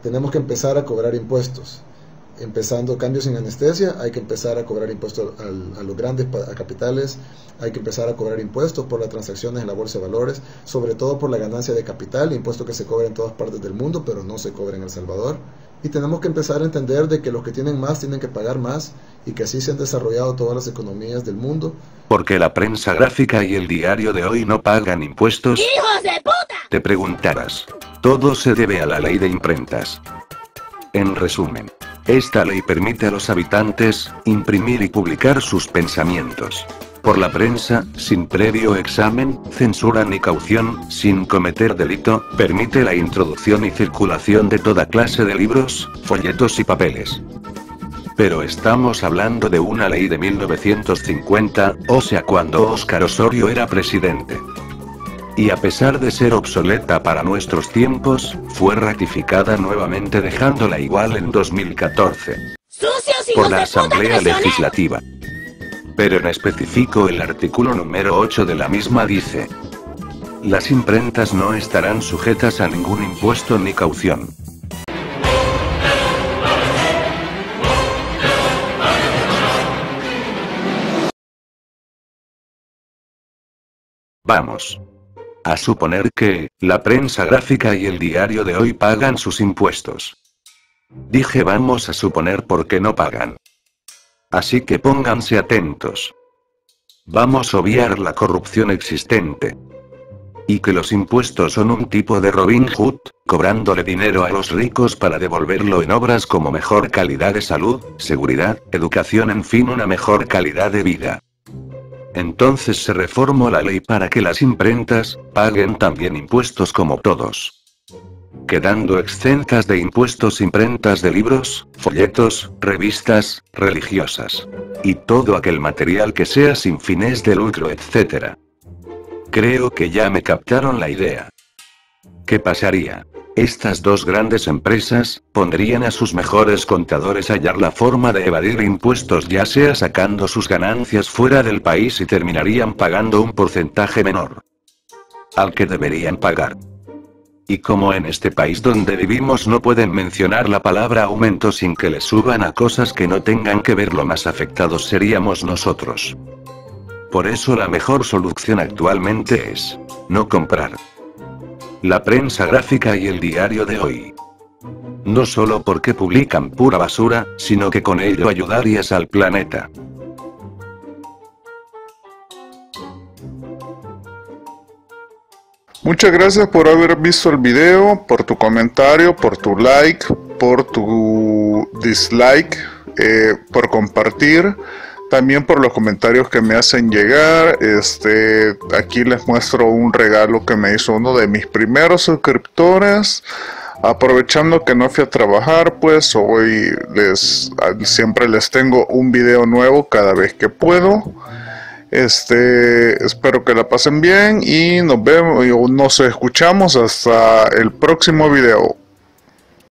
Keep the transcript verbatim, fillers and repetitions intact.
tenemos que empezar a cobrar impuestos. Empezando cambios sin anestesia, hay que empezar a cobrar impuestos al, a los grandes a capitales, hay que empezar a cobrar impuestos por las transacciones en la bolsa de valores, sobre todo por la ganancia de capital, impuesto que se cobra en todas partes del mundo, pero no se cobra en El Salvador. Y tenemos que empezar a entender de que los que tienen más tienen que pagar más, y que así se han desarrollado todas las economías del mundo. ¿Por qué la prensa gráfica y el diario de hoy no pagan impuestos? ¡Hijos de puta! Te preguntarás. Todo se debe a la ley de imprentas. En resumen, esta ley permite a los habitantes imprimir y publicar sus pensamientos. Por la prensa, sin previo examen, censura ni caución, sin cometer delito, permite la introducción y circulación de toda clase de libros, folletos y papeles. Pero estamos hablando de una ley de mil novecientos cincuenta, o sea cuando Óscar Osorio era presidente. Y a pesar de ser obsoleta para nuestros tiempos, fue ratificada nuevamente dejándola igual en dos mil catorce. Por la Asamblea Legislativa. Pero en específico el artículo número ocho de la misma dice: las imprentas no estarán sujetas a ningún impuesto ni caución. Vamos a suponer que la prensa gráfica y el diario de hoy pagan sus impuestos. Dije vamos a suponer porque no pagan. Así que pónganse atentos. Vamos a obviar la corrupción existente. Y que los impuestos son un tipo de Robin Hood, cobrándole dinero a los ricos para devolverlo en obras como mejor calidad de salud, seguridad, educación, en fin, una mejor calidad de vida. Entonces se reformó la ley para que las imprentas paguen también impuestos como todos, quedando exentas de impuestos imprentas de libros, folletos, revistas, religiosas, y todo aquel material que sea sin fines de lucro, etcétera. Creo que ya me captaron la idea. ¿Qué pasaría? Estas dos grandes empresas pondrían a sus mejores contadores a hallar la forma de evadir impuestos, ya sea sacando sus ganancias fuera del país, y terminarían pagando un porcentaje menor al que deberían pagar. Y como en este país donde vivimos no pueden mencionar la palabra aumento sin que le suban a cosas que no tengan que ver, lo más afectados seríamos nosotros. Por eso la mejor solución actualmente es no comprar la prensa gráfica y el diario de hoy. No solo porque publican pura basura, sino que con ello ayudarías al planeta. Muchas gracias por haber visto el video, por tu comentario, por tu like, por tu dislike, eh, por compartir. También por los comentarios que me hacen llegar. Este, aquí les muestro un regalo que me hizo uno de mis primeros suscriptores. Aprovechando que no fui a trabajar, pues hoy les siempre les tengo un video nuevo cada vez que puedo. Este, espero que la pasen bien y nos vemos, nos escuchamos hasta el próximo video.